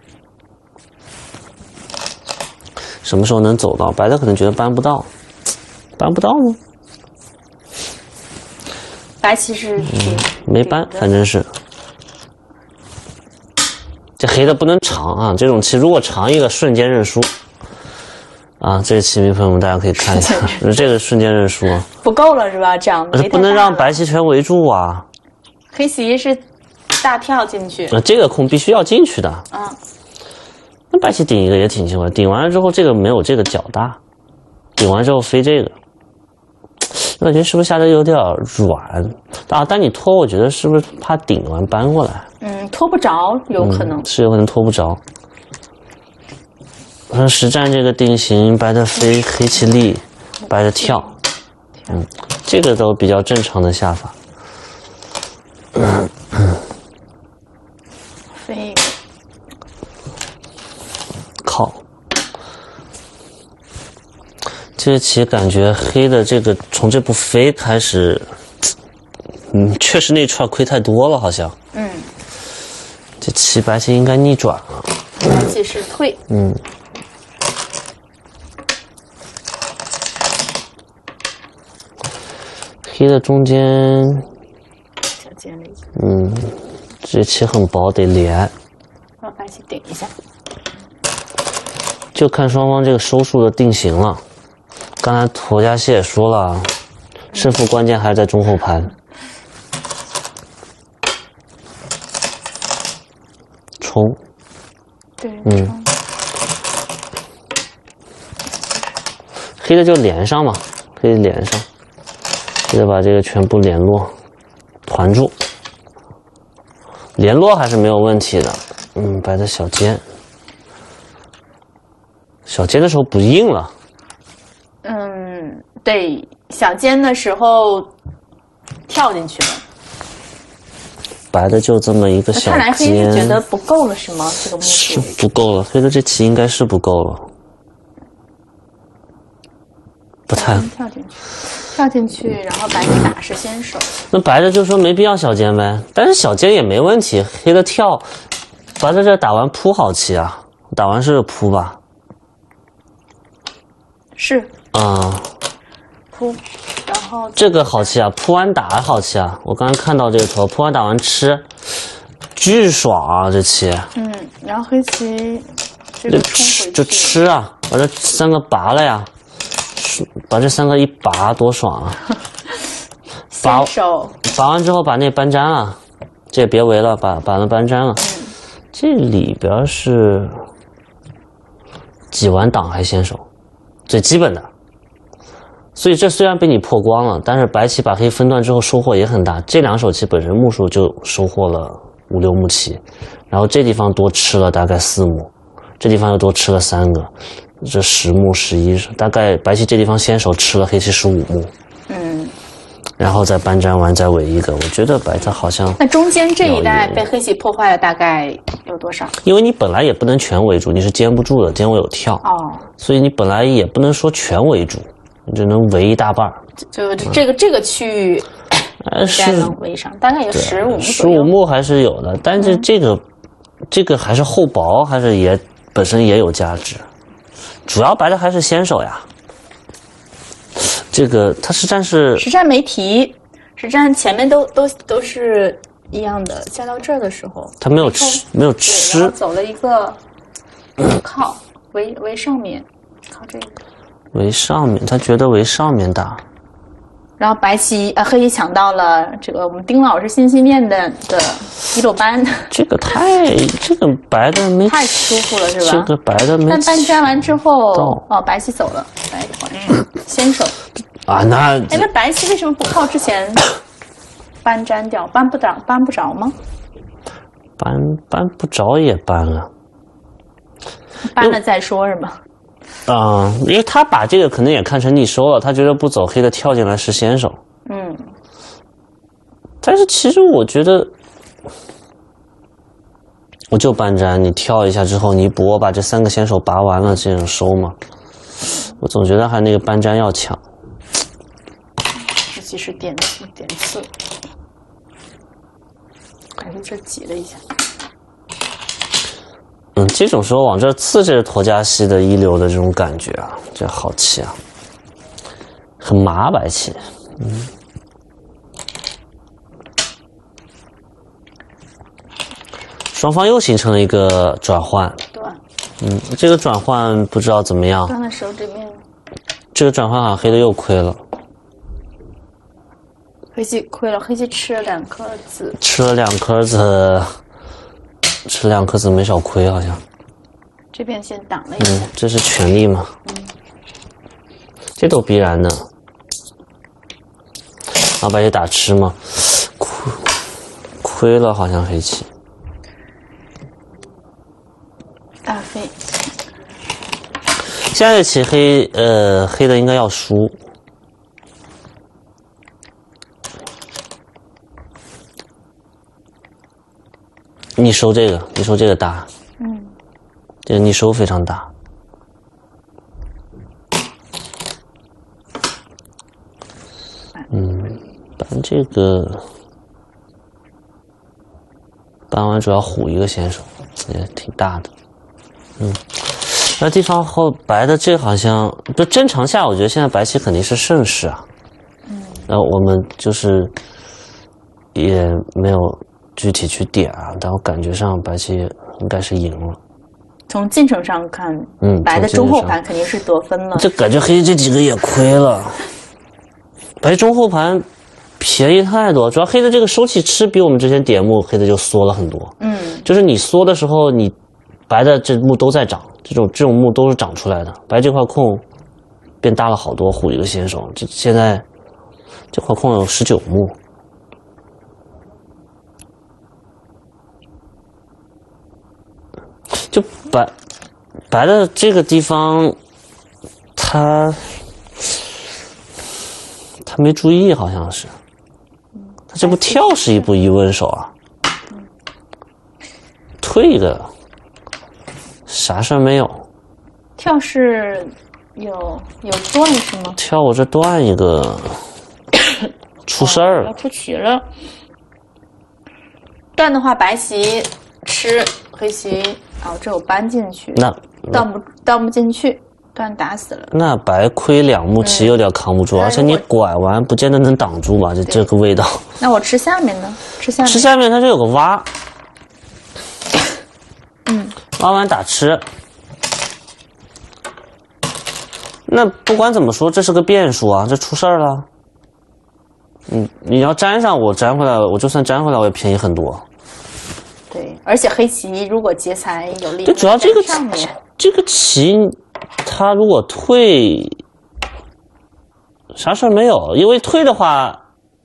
什么时候能走到？白的可能觉得搬不到，搬不到吗？ 白棋是没搬，反正是。这黑的不能长啊！这种棋如果长一个，瞬间认输。这个棋迷朋友们大家可以看一下，这个瞬间认输不够了是吧？这样不能让白棋全围住啊！ 黑棋是大跳进去， 这个空必须要进去的。那白棋顶一个也挺奇怪，顶完了之后这个没有这个角大，顶完之后飞这个，我觉得是不是下的有点软但你拖，我觉得是不是怕顶完搬过来？ 拖不着，有可能是有可能拖不着。 实战这个定型，白的飞，黑棋立，白的跳，这个都比较正常的下法。 飞， 靠。这个棋感觉黑的这个从这步飞开始，确实那串亏太多了，好像。这棋白棋应该逆转了。 白棋是退。 黑的中间， 小尖了一个。 这棋很薄，得连。 让白棋顶一下。 就看双方这个收束的定型了。刚才涂家熙也说了，胜负关键还是在中后盘。冲。 对。 黑的就连上嘛，黑的连上，黑的把这个全部联络，团住。联络还是没有问题的。白的小尖。小尖的时候不硬了。 对，小尖的时候跳进去了。 白的就这么一个小尖。 看来黑是觉得不够了是吗？这个目数是不够了，黑的这棋应该是不够了。不太跳进去，然后白棋打是先手。 那白的就说没必要小尖呗，但是小尖也没问题。黑的跳，白的这打完扑好棋啊，打完是扑吧？ 是。扑，然后这个好棋啊，扑完打好棋啊！我刚刚看到这个头，扑完打完吃，巨爽啊！这棋。 然后黑棋这个冲回去就吃啊，把这三个拔了呀，把这三个一拔多爽啊！ 先手拔完之后把那搬粘了，这也别围了，把那搬粘了。这里边是几完挡还先手，最基本的。所以这虽然被你破光了，但是白棋把黑分段之后收获也很大。这两手棋本身目数就收获了5、6目棋，然后这地方多吃了大概4目，这地方又多吃了3个，这10目11，大概白棋这地方先手吃了黑棋15目。然后再搬粘完再围一个，我觉得白它好像。 那中间这一带被黑棋破坏了大概有多少？ 因为你本来也不能全围住，你是坚不住的，坚我有跳。所以你本来也不能说全围住。你只能围一大半就这个区域应该能围上，大概有15目左右。 15目还是有的，但是这个还是厚薄，还是本身也有价值。主要白的还是先手呀。这个他实战没提，实战前面都是一样的，下到这儿的时候他没有吃， 然后走了一个靠围上面，靠这个。 围上面，他觉得围上面打， 然后黑棋抢到了这个我们丁老师心心念的一路班。 这个白的没太舒服了是吧？ 这个白的没。 但搬粘完之后，白棋走了，白先手啊，那白棋为什么不靠之前搬粘掉？搬不着吗？ 搬不着也搬了， 搬了再说是吧？ 因为他把这个可能也看成逆收了，他觉得不走黑的跳进来是先手。但是其实我觉得，我就搬粘，你跳一下之后，你一搏，我把这3个先手拔完了，这样收嘛。我总觉得还那个搬粘要强。 尤其是点刺，还是这挤了一下。 这种时候往这刺，这是沱嘉熙的一流的这种感觉啊，这好棋啊，很麻白棋。双方又形成了一个转换。这个转换不知道怎么样。 断的时候这边。 这个转换好像黑的又亏了。 黑棋亏了，黑棋吃了2颗子。 吃了2颗子。吃2颗子没少亏，好像。 这边先挡了一下。 这是权力嘛？这都必然的。然后白棋打吃嘛，亏了，好像黑棋。 大飞。 现在棋黑的应该要输。你收这个大，这个逆收非常大。搬这个，搬完主要唬一个先手，也挺大的。那地方后白的这好像不正常下，我觉得现在白棋肯定是胜势啊。然后我们就是也没有具体去点啊，但我感觉上白棋应该是赢了。 从进程上看，白的中后盘肯定是得分了。 这感觉黑这几个也亏了，白中后盘便宜太多，主要黑的这个收气吃比我们之前点目黑的就缩了很多。就是你缩的时候，你白的这目都在涨，这种目都是涨出来的。白这块空变大了好多，唬一个先手。这现在这块空有19目。就白的这个地方，他没注意，好像是。他这不跳是一步一温手啊，退一个，啥事儿没有。 跳是有断是吗？ 跳我这断一个，出事儿了， 要出棋了。断的话，白棋吃，黑棋这有搬进去， 那断不进去，断打死了。 那白亏2目棋有点扛不住，而且你拐完不见得能挡住吧？这个味道。 那我吃下面呢？吃下面它这有个挖，挖完打吃。那不管怎么说，这是个变数啊，这出事儿了。你要粘上，我粘回来，我就算粘回来，我也便宜很多。 对，而且黑棋如果劫财有利， 对，主要这个上面这个棋，它如果退，啥事儿没有，因为退的话，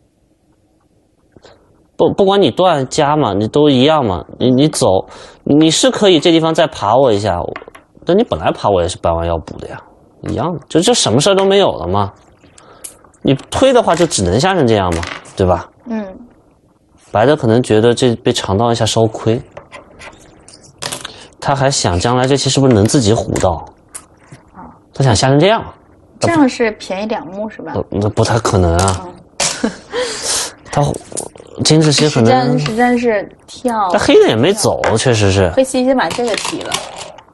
不管你断加嘛，你都一样嘛。你走，你是可以这地方再爬我一下，但你本来爬我也是搬完要补的呀，一样的，就什么事儿都没有了嘛。你推的话就只能下成这样嘛，对吧？白的可能觉得这被尝到一下稍亏，他还想将来这棋是不是能自己唬到，他想下成这样。 这样是便宜2目是吧？ 那不太可能啊。他金志熙可能实战是跳， 但黑的也没走，确实是。 黑棋已经把这个提了。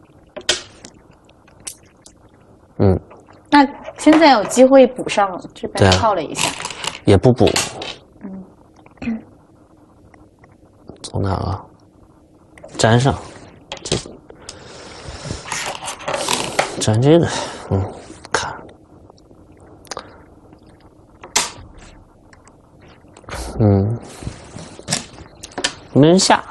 那现在有机会补上，这边靠了一下， 也不补。走哪了？粘上，粘这个，看，没人下。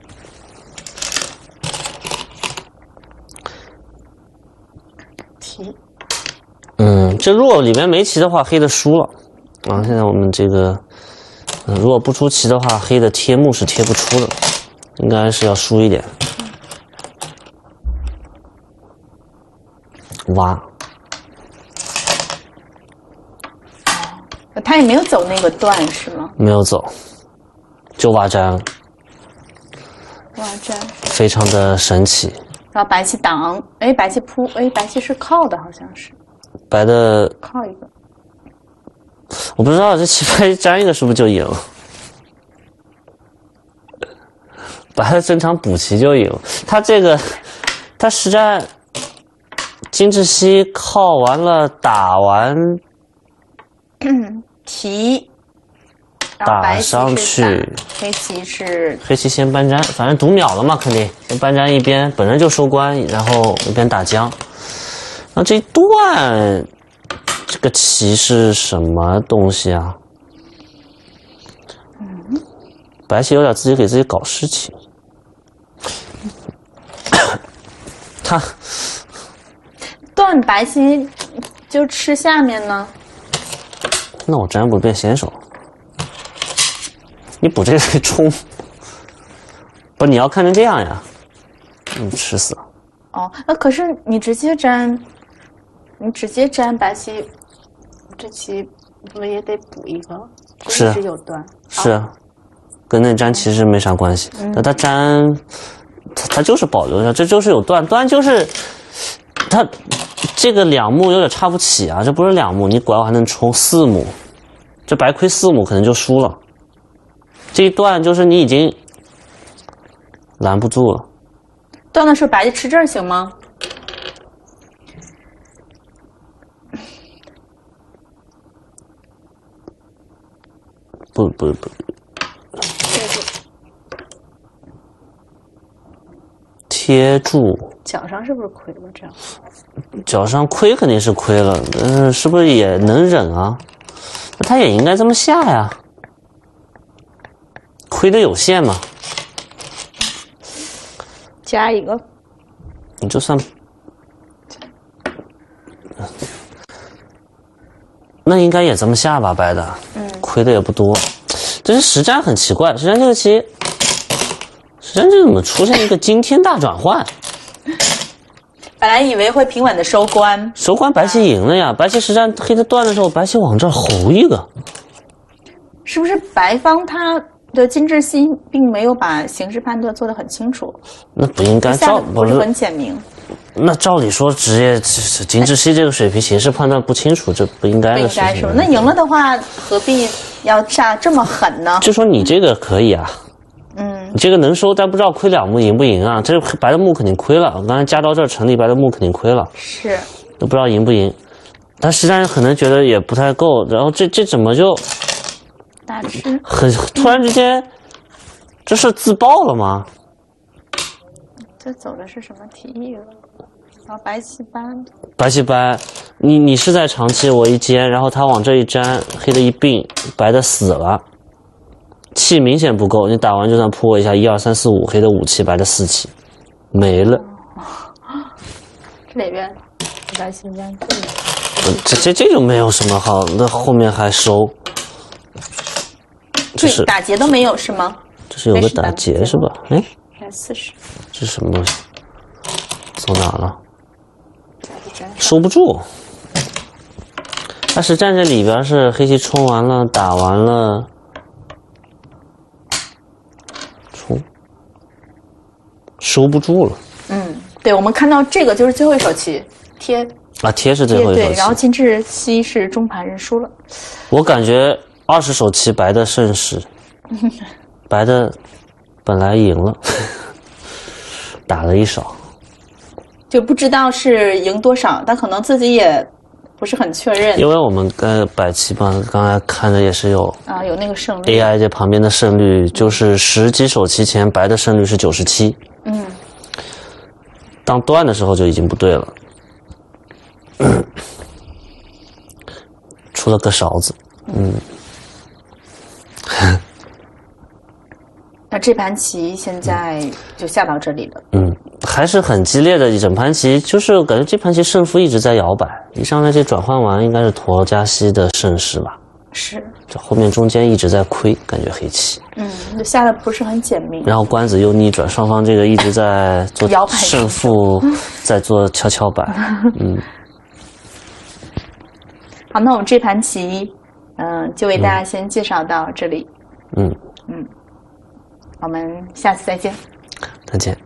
提。 这如果里面没棋的话，黑的输了。现在我们这个，如果不出棋的话，黑的贴目是贴不出的，应该是要输一点。挖。 他也没有走那个段是吗？ 没有走，就挖粘了。 挖粘。 非常的神奇。 然后白棋挡，白棋扑，白棋是靠的，好像是。 白的靠一个。 我不知道这棋白粘一个是不是就赢了？白的正常补棋就赢了。他这个，他实战金志熙靠完了，打完提， 打上去， 黑棋是黑棋先搬粘，反正读秒了嘛，肯定先搬粘一边，本身就收官，然后一边打将。那这一段。这个棋是什么东西啊？白棋有点自己给自己搞事情。他断白棋就吃下面呢？ 那我粘补变先手，你补这个冲，不，你要看成这样呀，吃死了。 那可是你直接粘。 你直接粘白棋，这棋不也得补一个？ 是一直有断。 是啊，跟那粘其实没啥关系。那它粘，它就是保留着，这就是有断，断就是它这个2目有点差不起啊，这不是2目，你拐我还能冲4目，这白亏4目可能就输了。这一断就是你已经拦不住了。 断的时候白就吃这儿行吗？ 不，贴住。 脚上是不是亏了？这样脚上亏肯定是亏了，但是是不是也能忍啊？那他也应该这么下呀，亏的有限嘛。 加一个， 你就算，那应该也这么下吧，白的，亏的也不多。但是实战很奇怪，实战这个棋，实战这怎么出现一个惊天大转换？ 本来以为会平稳的收官， 收官白棋赢了呀，白棋实战黑的断的时候，白棋往这儿侯一个， 是不是白方他的金志熙并没有把形势判断做得很清楚？ 那不应该下的不是很简明。 那照理说，职业金志熙这个水平形势判断不清楚，这不应该的事情。 不应该是吧？那赢了的话，何必要下这么狠呢？ 就说你这个可以啊，你这个能收，但不知道亏2目赢不赢啊？这白的目肯定亏了，我刚才加到这儿成立，白的目肯定亏了， 是都不知道赢不赢。但实战可能觉得也不太够，然后这怎么就大吃？ 很突然之间，这是自爆了吗？ 这走的是什么提议了？然后白棋搬， 白棋掰，你是在长期，我一尖，然后他往这一粘，黑的一并，白的死了，气明显不够，你打完就算扑我一下，1、2、3、4、5，黑的5气，白的4气，没了。 这里边白棋搬， 这就没有什么好，那后面还收，这是打劫都没有是吗？ 这是有个打劫是吧？哎 ，40， 这是什么东西？走哪了？收不住。他实战这里边是黑棋冲完了，打完了，冲，收不住了。 对，我们看到这个就是最后一手棋，贴啊，贴是最后一手棋。 对，然后金志熙是中盘认输了。 我感觉20手棋白的胜势，白的本来赢了，打了一手。 就不知道是赢多少，但可能自己也不是很确认。 因为我们摆棋吧，刚才看着也是有有那个胜率 AI 这旁边的胜率，就是10几手棋前白的胜率是97。当断的时候就已经不对了，出了个勺子。 那这盘棋现在就下到这里了。 还是很激烈的一整盘棋，就是感觉这盘棋胜负一直在摇摆。一上来这转换完应该是陀加西的胜势吧？ 是。 这后面中间一直在亏，感觉黑棋。 就下的不是很简明。 然后官子又逆转，双方这个一直在做胜负，在做跷跷板。 好，那我们这盘棋，就为大家先介绍到这里。我们下次再见。 再见。